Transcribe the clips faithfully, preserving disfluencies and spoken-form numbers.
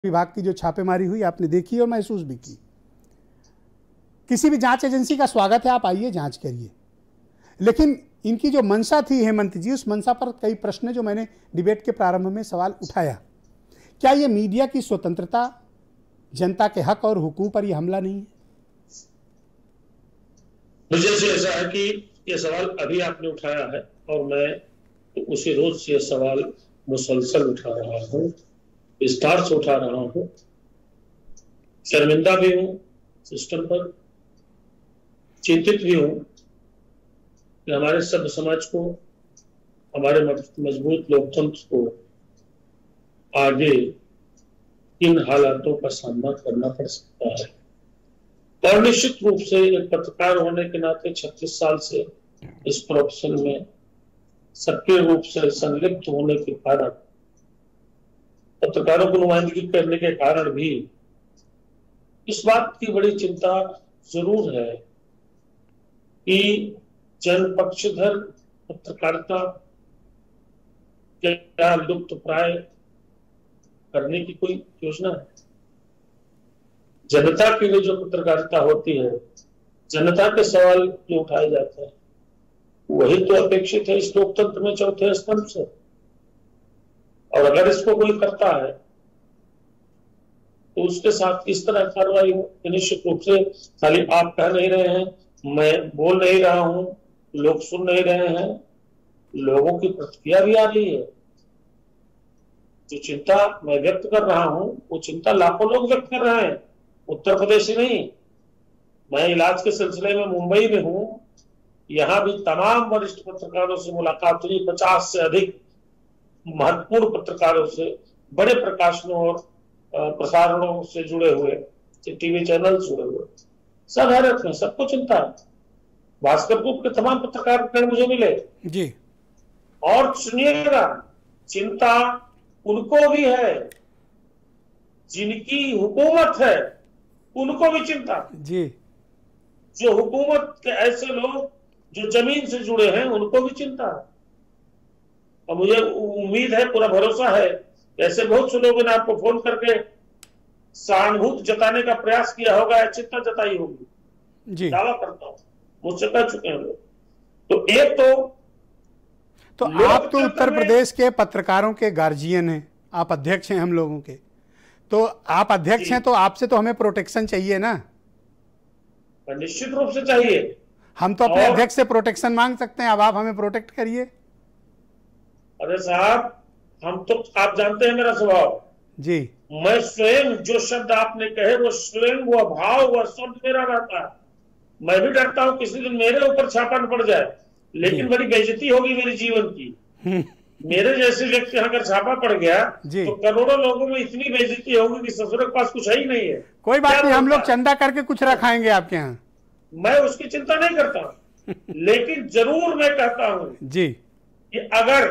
विभाग की जो छापेमारी हुई आपने देखी और महसूस भी की। किसी भी जांच एजेंसी का स्वागत है, आप आइए जांच करिए, लेकिन इनकी जो मंशा थी हेमंत जी, उस मंशा पर कई प्रश्न जो मैंने डिबेट के प्रारंभ में सवाल उठाया। क्या ये मीडिया की स्वतंत्रता, जनता के हक और हुकूक पर यह हमला नहीं है? मुझे से ऐसा है कि ये सवाल अभी आपने उठाया है और मैं तो उसी रोज से सवाल मुसलसल उठा रहा हूँ, विस्तार से उठा रहा हूँ। शर्मिंदा भी हूँ सिस्टम पर, चिंतित भी हूँ कि हमारे सभ्य समाज को, हमारे मजबूत लोकतंत्र को आगे इन हालातों का सामना करना पड़ सकता है। और निश्चित रूप से एक पत्रकार होने के नाते छत्तीस साल से इस प्रोफेशन में सक्रिय रूप से संलिप्त होने के कारण, पत्रकारों को नुमाइंदगी करने के कारण भी इस बात की बड़ी चिंता जरूर है कि जनपक्षधर पत्रकारिता क्या लुप्त प्राय करने की कोई योजना है? जनता के लिए जो पत्रकारिता होती है, जनता के सवाल जो उठाए जाते हैं, वही तो अपेक्षित है इस लोकतंत्र में चौथे स्तंभ से। और अगर इसको कोई करता है तो उसके साथ इस तरह कार्रवाई हो, निश्चित रूप से खाली आप कह नहीं रहे हैं, मैं बोल नहीं रहा हूं, लोग सुन नहीं रहे हैं, लोगों की प्रतिक्रिया भी आ रही है। जो चिंता मैं व्यक्त कर रहा हूं वो चिंता लाखों लोग व्यक्त कर रहे हैं, उत्तर प्रदेश ही नहीं। मैं इलाज के सिलसिले में मुंबई में हूं, यहां भी तमाम वरिष्ठ पत्रकारों से मुलाकात हुई, पचास से अधिक महत्वपूर्ण पत्रकारों से, बड़े प्रकाशनों और प्रसारणों से जुड़े हुए, टीवी चैनल जुड़े हुए, सब हैरत में, सबको चिंता है। भास्कर ग्रुप के तमाम पत्रकार मुझे मिले जी। और सुनिएगा, चिंता उनको भी है जिनकी हुकूमत है, उनको भी चिंता जी। जो हुकूमत के ऐसे लोग जो जमीन से जुड़े हैं, उनको भी चिंता है। और मुझे उम्मीद है, पूरा भरोसा है, ऐसे बहुत से लोगों ने आपको फोन करके सहानुभूति जताने का प्रयास किया होगा या चिंता जताई होगी जी। दावा करता हूं, मुझसे कह चुके हैं लोग। तो एक तो तो आप तो उत्तर प्रदेश के पत्रकारों के गार्जियन हैं, आप अध्यक्ष हैं हम लोगों के, तो आप अध्यक्ष हैं तो आपसे तो हमें प्रोटेक्शन चाहिए ना? निश्चित रूप से चाहिए। हम तो अपने अध्यक्ष से प्रोटेक्शन मांग सकते हैं, अब आप हमें प्रोटेक्ट करिए। अरे साहब, हम तो, आप जानते हैं मेरा स्वभाव जी, मैं स्वयं जो शब्द आपने कहे वो स्वयं वो भाव वह शब्द मेरा रहता है। मैं भी डरता हूं किसी दिन मेरे ऊपर छापा न पड़ जाए, लेकिन बड़ी बेइज्जती होगी मेरे जीवन की। मेरे जैसे व्यक्ति अगर छापा पड़ गया तो करोड़ों लोगों में इतनी बेइज्जती होगी कि ससुर के पास कुछ है ही नहीं है। कोई बात नहीं, हम लोग चंदा करके कुछ रखाएंगे आपके यहाँ, मैं उसकी चिंता नहीं करता। लेकिन जरूर मैं कहता हूं जी कि अगर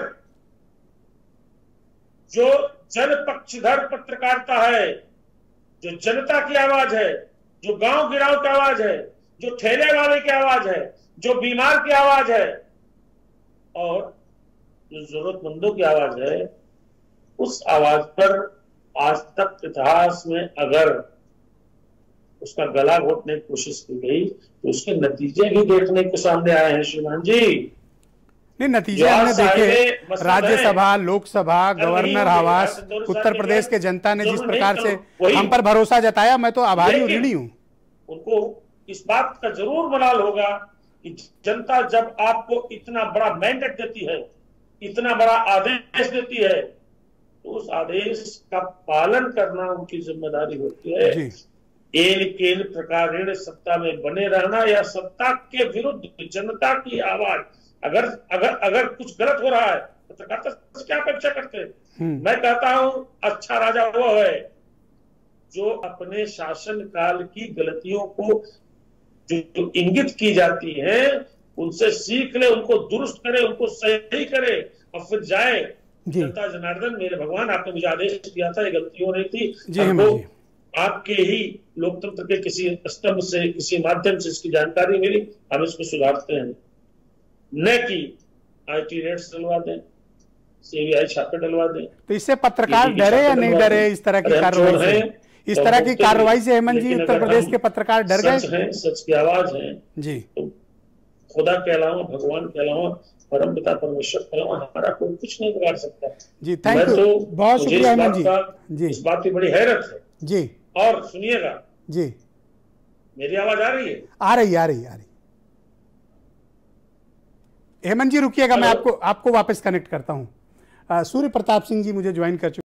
जो जनपक्षधर पत्रकारिता है, जो जनता की आवाज है, जो गांव गिराव की आवाज है, जो ठेले वाले की आवाज है, जो बीमार की आवाज है और जो जरूरतमंदों की आवाज है, उस आवाज पर आज तक इतिहास में अगर उसका गला घोटने की कोशिश की गई तो उसके नतीजे भी देखने के सामने आए हैं श्रीमान जी। नहीं, नतीजे हमने देखे, राज्यसभा, लोकसभा, गवर्नर आवास, उत्तर प्रदेश के जनता ने जिस प्रकार से हम पर भरोसा जताया, मैं तो आभारी और ऋणी हूं। उनको इस बात का जरूर मलाल होगा कि जनता जब आपको इतना बड़ा मैंडेट देती है, इतना बड़ा आदेश देती है, तो उस आदेश का पालन करना उनकी जिम्मेदारी होती है। एन केन प्रकार सत्ता में बने रहना या सत्ता के विरुद्ध जनता की आवाज, अगर अगर अगर कुछ गलत हो रहा है पत्रकारिता से क्या अपेक्षा करते हैं? मैं कहता हूं अच्छा राजा वो है जो अपने शासन काल की गलतियों को जो इंगित की जाती है उनसे सीख ले, उनको दुरुस्त करे, उनको सही करे और फिर जाए जनता जनार्दन मेरे भगवान आपने मुझे आदेश दिया था, ये गलती हो रही थी, हमको आपके ही लोकतंत्र के किसी स्तंभ से, किसी माध्यम से इसकी जानकारी मिली, हम इसको सुधारते हैं, न कि आई टी रेट्स डलवा दें, सीबीआई छापे डलवा दे। तो इससे पत्रकार डरे या नहीं डरे इस तरह की कार्रवाई से? इस तरह की कार्रवाई से हेमंत जी उत्तर प्रदेश के पत्रकार डर गए? सच है, सच की आवाज है जी। तो खुदा के अलावा, भगवान के अलावा, परम पिता परमेश्वर के अलावा हमारा कोई कुछ नहीं बिगाड़ सकता। जी थैंक यू, तो बहुत शुक्रिया हेमंत जी। जी इस बात की बड़ी हैरत है। जी। और सुनिएगा जी, मेरी आवाज आ रही है? आ रही आ रही आ रही। हेमंत जी रुकिएगा, मैं आपको आपको वापस कनेक्ट करता हूं। सूर्य प्रताप सिंह जी मुझे ज्वाइन कर चुके।